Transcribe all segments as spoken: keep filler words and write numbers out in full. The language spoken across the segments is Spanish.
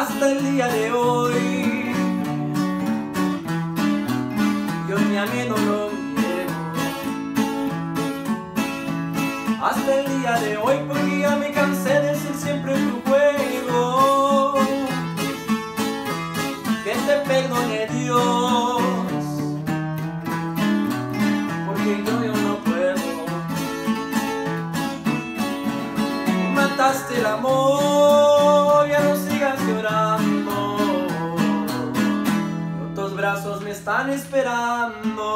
hasta el día de hoy. Yo ni a mí no lo niego, hasta el día de hoy, porque ya me cansé de ser siempre tu juego. Que te perdone Dios, porque yo, yo no puedo. Mataste el amor, ya no sigas llorando, otros brazos me están esperando.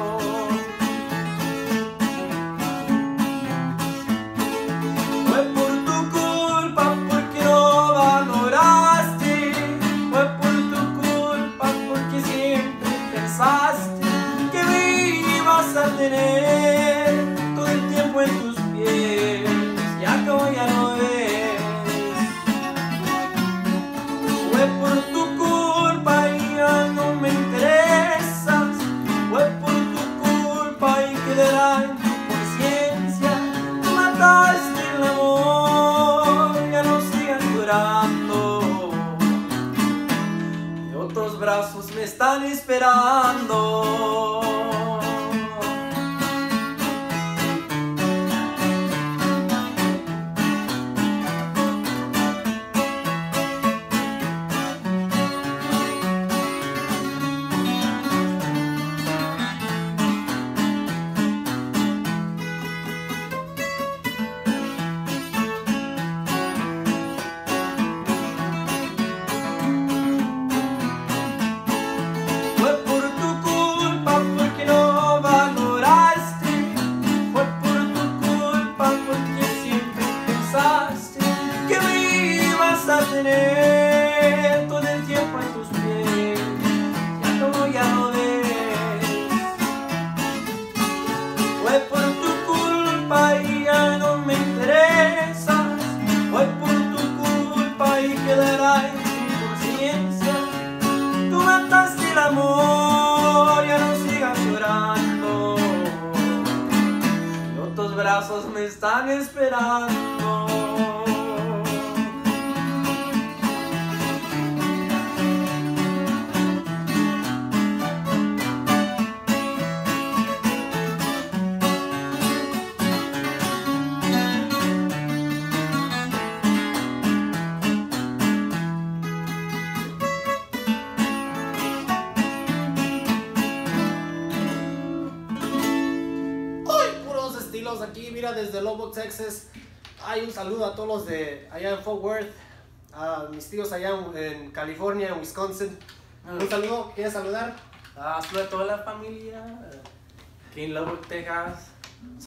Fue por tu culpa porque no valoraste, fue por tu culpa porque siempre pensaste que me ibas a tener todo el tiempo en tus pies, ya como ya no ves. Fue por tu culpa y ya no me interesas, fue por tu culpa y quedará en tu conciencia. Mataste el amor, ya no sigas llorando, y otros brazos me están esperando. Tener todo el tiempo en tus pies, ya como ya no ves. Fue por tu culpa y ya no me interesas, fue por tu culpa y quedará en tu conciencia. Tú mataste el amor, ya no sigas llorando, y otros brazos me están esperando. Aquí, mira, desde Lubbock, Texas. Hay un saludo a todos los de allá en Fort Worth, a mis tíos allá en California, en Wisconsin. Un saludo, ¿quieres saludar? A toda la familia aquí en Lubbock, Texas.